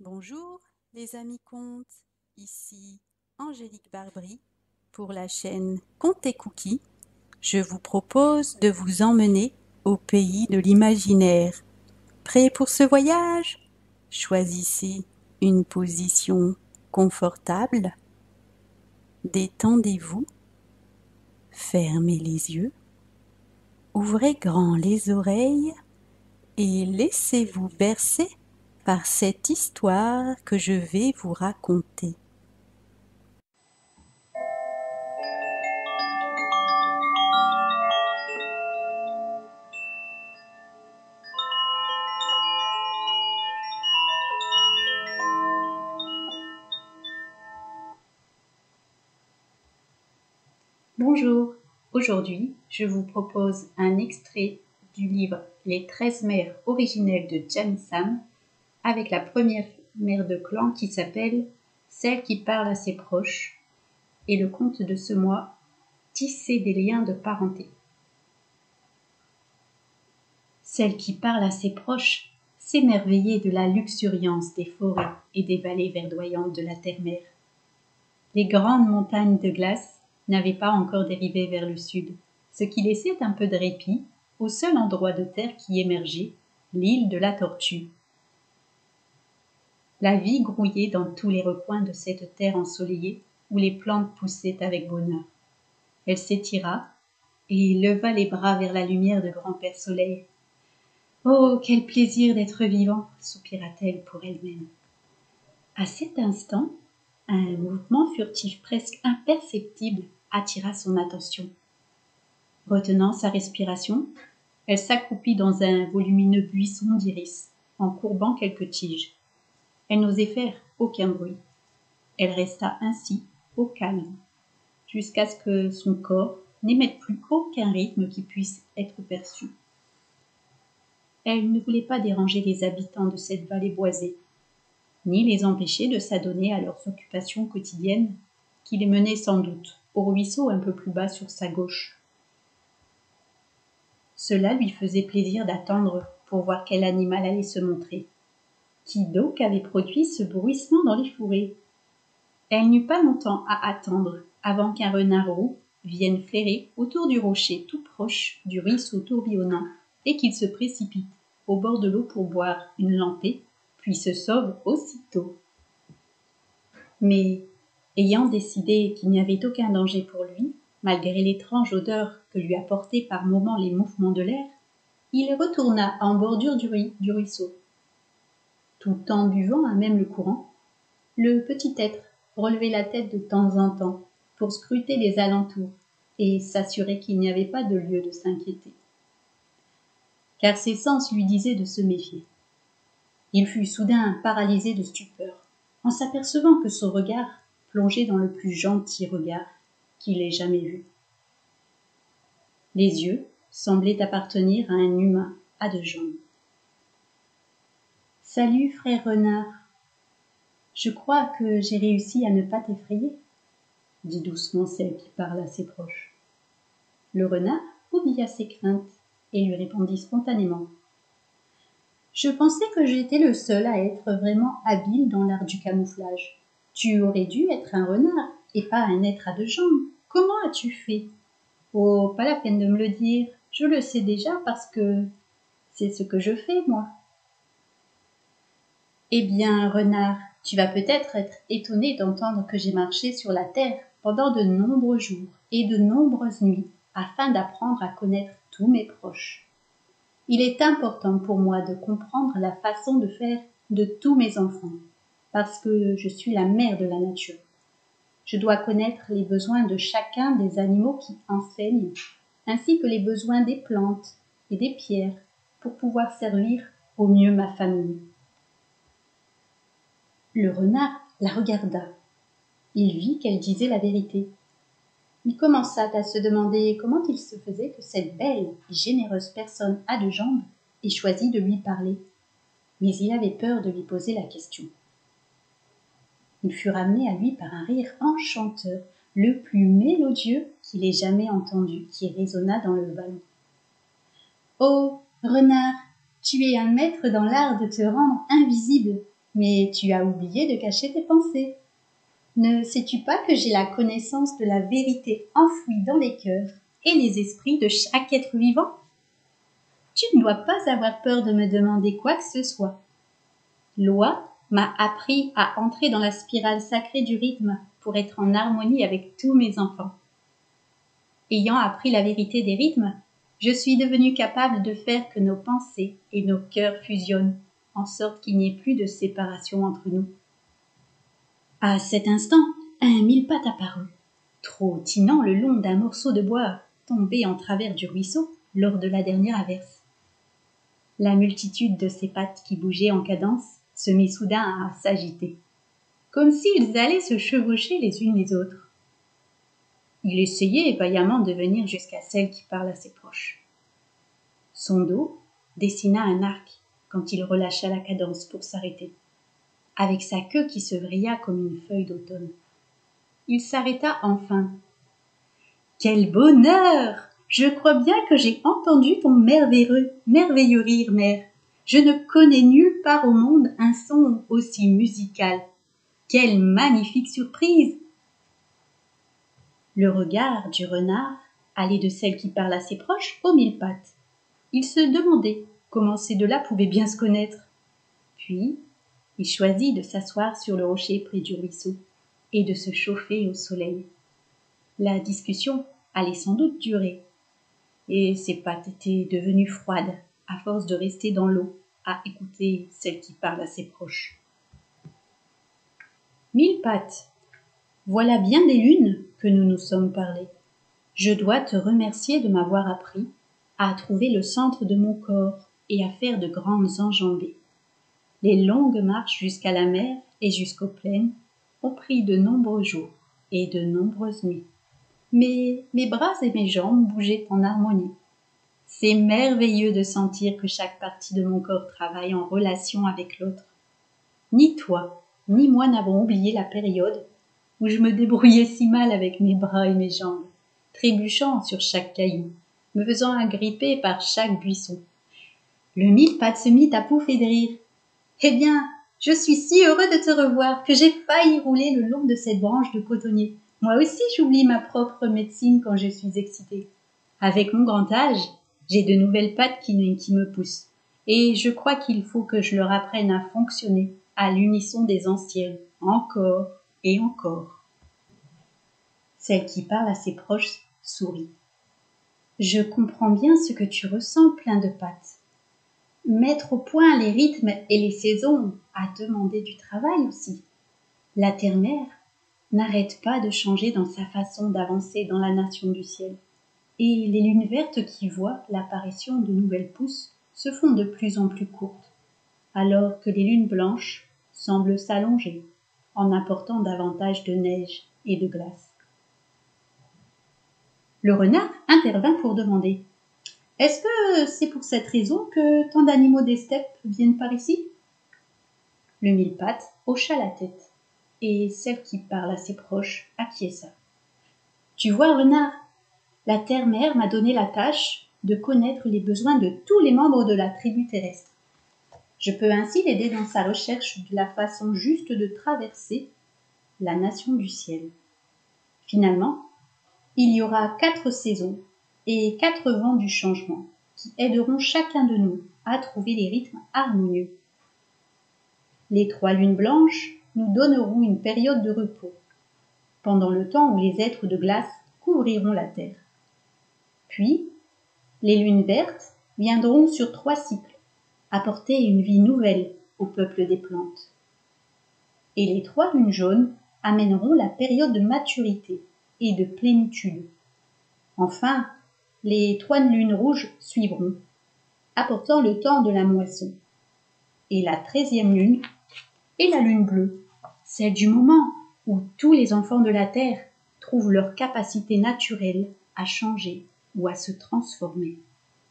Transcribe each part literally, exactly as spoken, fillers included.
Bonjour les amis contes, ici Angélique Barbry pour la chaîne Contes et Cookies. Je vous propose de vous emmener au pays de l'imaginaire. Prêt pour ce voyage? Choisissez une position confortable, détendez-vous, fermez les yeux, ouvrez grand les oreilles et laissez-vous bercer par cette histoire que je vais vous raconter. Bonjour, aujourd'hui je vous propose un extrait du livre Les treize mères originelles de Jan Sam avec la première mère de clan qui s'appelle Celle qui parle à ses proches et le conte de ce mois Tisser des liens de parenté. Celle qui parle à ses proches s'émerveillait de la luxuriance des forêts et des vallées verdoyantes de la terre-mère. Les grandes montagnes de glace n'avaient pas encore dérivé vers le sud, ce qui laissait un peu de répit au seul endroit de terre qui émergeait, l'île de la Tortue. La vie grouillait dans tous les recoins de cette terre ensoleillée où les plantes poussaient avec bonheur. Elle s'étira et leva les bras vers la lumière de grand-père Soleil. « Oh, quel plaisir d'être vivant !» soupira-t-elle pour elle-même. À cet instant, un mouvement furtif presque imperceptible attira son attention. Retenant sa respiration, elle s'accroupit dans un volumineux buisson d'iris, en courbant quelques tiges. Elle n'osait faire aucun bruit. Elle resta ainsi, au calme, jusqu'à ce que son corps n'émette plus aucun rythme qui puisse être perçu. Elle ne voulait pas déranger les habitants de cette vallée boisée, ni les empêcher de s'adonner à leurs occupations quotidiennes, qui les menaient sans doute au ruisseau un peu plus bas sur sa gauche. Cela lui faisait plaisir d'attendre pour voir quel animal allait se montrer. Qui donc avait produit ce bruissement dans les fourrés? Elle n'eut pas longtemps à attendre avant qu'un renard roux vienne flairer autour du rocher tout proche du ruisseau tourbillonnant et qu'il se précipite au bord de l'eau pour boire une lampée, puis se sauve aussitôt. Mais, ayant décidé qu'il n'y avait aucun danger pour lui, malgré l'étrange odeur que lui apportaient par moments les mouvements de l'air, il retourna en bordure du, ru- du ruisseau. Tout en buvant à même le courant, le petit être relevait la tête de temps en temps pour scruter les alentours et s'assurer qu'il n'y avait pas de lieu de s'inquiéter. Car ses sens lui disaient de se méfier. Il fut soudain paralysé de stupeur en s'apercevant que son regard plongeait dans le plus gentil regard qu'il ait jamais vu. Les yeux semblaient appartenir à un humain à deux jambes. « Salut, frère renard. Je crois que j'ai réussi à ne pas t'effrayer, » dit doucement celle qui parle à ses proches. Le renard oublia ses craintes et lui répondit spontanément. « Je pensais que j'étais le seul à être vraiment habile dans l'art du camouflage. Tu aurais dû être un renard et pas un être à deux jambes. Comment as-tu fait ? » Oh, pas la peine de me le dire, je le sais déjà parce que c'est ce que je fais, moi. Eh bien, renard, tu vas peut-être être étonné d'entendre que j'ai marché sur la terre pendant de nombreux jours et de nombreuses nuits afin d'apprendre à connaître tous mes proches. Il est important pour moi de comprendre la façon de faire de tous mes enfants, parce que je suis la mère de la nature. Je dois connaître les besoins de chacun des animaux qui enseignent, ainsi que les besoins des plantes et des pierres, pour pouvoir servir au mieux ma famille. Le renard la regarda. Il vit qu'elle disait la vérité. Il commença à se demander comment il se faisait que cette belle et généreuse personne à deux jambes ait choisi de lui parler. Mais il avait peur de lui poser la question. Il fut ramené à lui par un rire enchanteur, le plus mélodieux qu'il ait jamais entendu, qui résonna dans le vallon. « Oh, renard, tu es un maître dans l'art de te rendre invisible, Mais tu as oublié de cacher tes pensées. Ne sais-tu pas que j'ai la connaissance de la vérité enfouie dans les cœurs et les esprits de chaque être vivant? Tu ne dois pas avoir peur de me demander quoi que ce soit. Loi m'a appris à entrer dans la spirale sacrée du rythme pour être en harmonie avec tous mes enfants. Ayant appris la vérité des rythmes, je suis devenue capable de faire que nos pensées et nos cœurs fusionnent, en sorte qu'il n'y ait plus de séparation entre nous. À cet instant, un mille-pattes apparut, trottinant le long d'un morceau de bois tombé en travers du ruisseau lors de la dernière averse. La multitude de ses pattes qui bougeaient en cadence se mit soudain à s'agiter, comme s'ils allaient se chevaucher les unes les autres. Il essayait vaillamment de venir jusqu'à celle qui parle à ses proches. Son dos dessina un arc quand il relâcha la cadence pour s'arrêter, avec sa queue qui se vrilla comme une feuille d'automne. Il s'arrêta enfin. « Quel bonheur! Je crois bien que j'ai entendu ton merveilleux, merveilleux rire, mère. Je ne connais nulle part au monde un son aussi musical. Quelle magnifique surprise! » Le regard du renard allait de celle qui parle à ses proches aux mille pattes. Il se demandait comment ces deux-là pouvaient bien se connaître. Puis, il choisit de s'asseoir sur le rocher près du ruisseau et de se chauffer au soleil. La discussion allait sans doute durer, et ses pattes étaient devenues froides à force de rester dans l'eau à écouter celle qui parle à ses proches. Mille pattes, voilà bien des lunes que nous nous sommes parlé. Je dois te remercier de m'avoir appris à trouver le centre de mon corps et à faire de grandes enjambées. Les longues marches jusqu'à la mer et jusqu'aux plaines ont pris de nombreux jours et de nombreuses nuits. Mais mes bras et mes jambes bougeaient en harmonie. C'est merveilleux de sentir que chaque partie de mon corps travaille en relation avec l'autre. Ni toi, ni moi n'avons oublié la période où je me débrouillais si mal avec mes bras et mes jambes, trébuchant sur chaque caillou, me faisant agripper par chaque buisson. Le mille-pattes se mit à pouffer de rire. « Eh bien, je suis si heureux de te revoir que j'ai failli rouler le long de cette branche de cotonnier. Moi aussi, j'oublie ma propre médecine quand je suis excitée. Avec mon grand âge, j'ai de nouvelles pattes qui, qui me poussent, et je crois qu'il faut que je leur apprenne à fonctionner à l'unisson des anciennes, encore et encore. » Celle qui parle à ses proches sourit. « Je comprends bien ce que tu ressens, plein de pattes. Mettre au point les rythmes et les saisons a demandé du travail aussi. La terre-mère n'arrête pas de changer dans sa façon d'avancer dans la nation du ciel, et les lunes vertes qui voient l'apparition de nouvelles pousses se font de plus en plus courtes, alors que les lunes blanches semblent s'allonger en apportant davantage de neige et de glace. Le renard intervint pour demander: « Est-ce que c'est pour cette raison que tant d'animaux des steppes viennent par ici ?» Le mille-pattes hocha la tête, et celle qui parle à ses proches acquiesça. « Tu vois, renard, la terre-mère m'a donné la tâche de connaître les besoins de tous les membres de la tribu terrestre. Je peux ainsi l'aider dans sa recherche de la façon juste de traverser la nation du ciel. Finalement, il y aura quatre saisons et quatre vents du changement qui aideront chacun de nous à trouver les rythmes harmonieux. Les trois lunes blanches nous donneront une période de repos, pendant le temps où les êtres de glace couvriront la terre. Puis, les lunes vertes viendront sur trois cycles, apporter une vie nouvelle au peuple des plantes. Et les trois lunes jaunes amèneront la période de maturité et de plénitude. Enfin, les trois lunes rouges suivront, apportant le temps de la moisson. Et la treizième lune est la lune bleue, celle du moment où tous les enfants de la terre trouvent leur capacité naturelle à changer ou à se transformer.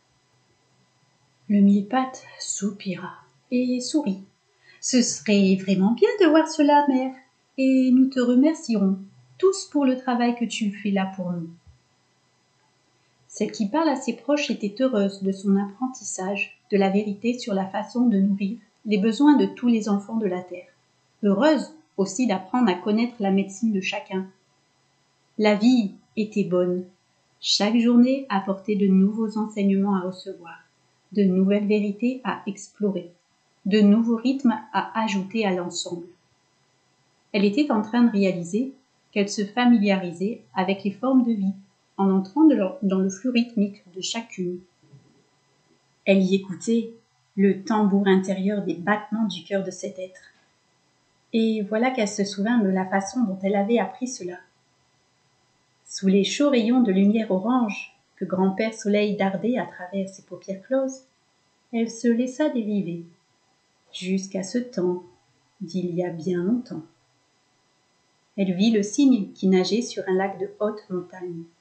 Le mille-pattes soupira et sourit. « Ce serait vraiment bien de voir cela, mère, et nous te remercierons tous pour le travail que tu fais là pour nous. » Celle qui parle à ses proches était heureuse de son apprentissage de la vérité sur la façon de nourrir les besoins de tous les enfants de la terre, heureuse aussi d'apprendre à connaître la médecine de chacun. La vie était bonne. Chaque journée apportait de nouveaux enseignements à recevoir, de nouvelles vérités à explorer, de nouveaux rythmes à ajouter à l'ensemble. Elle était en train de réaliser qu'elle se familiarisait avec les formes de vie, en entrant dans le flux rythmique de chacune. Elle y écoutait le tambour intérieur des battements du cœur de cet être. Et voilà qu'elle se souvint de la façon dont elle avait appris cela. Sous les chauds rayons de lumière orange que grand-père Soleil dardait à travers ses paupières closes, elle se laissa dériver, jusqu'à ce temps d'il y a bien longtemps. Elle vit le cygne qui nageait sur un lac de haute montagne.